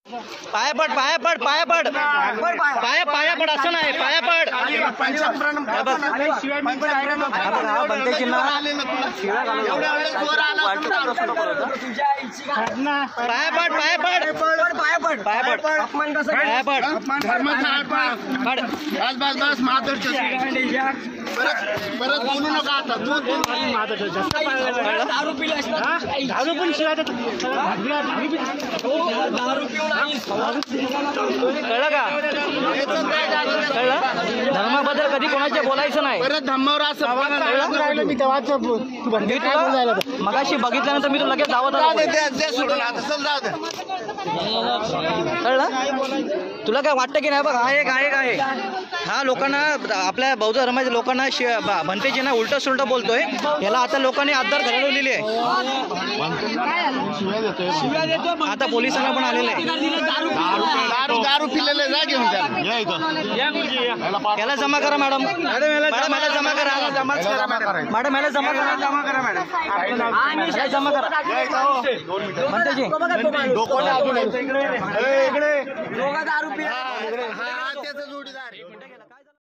पाया पड पाया पड पाया पड पाया पाया पड असं नाही पाया पड बनते चिन्ह पाया पड पाया पड पाया पड पाया पड पाया पड बस बस बस माधुरच्या परत बोलू नका आता दारू पिला दारू पण शिवाय कळलं का कळलं धर्माबद्दल कधी कोणाच्या बोलायचं नाही परत धम्मावर असं मी तेव्हाच मगाशी बघितल्यानंतर मी तो लगेच धावत आलो सोडून आता चल जाऊ दे कळलं तुला काय वाटतं की नाही बघ हा एक आहे हा लोकांना आपल्या बौद्ध धर्माच्या लोकांना भंतेजी ना उलट सुलट बोलतोय याला आता लोकांनी आधार घडवलेली आहे आता पोलिसांना पण आलेले आहे दारू पिलेले जा घेऊन याला जमा करा मॅडम मॅडम याला जमा करा मॅडम याला जमा करा जमा करा भंतेजी इकडे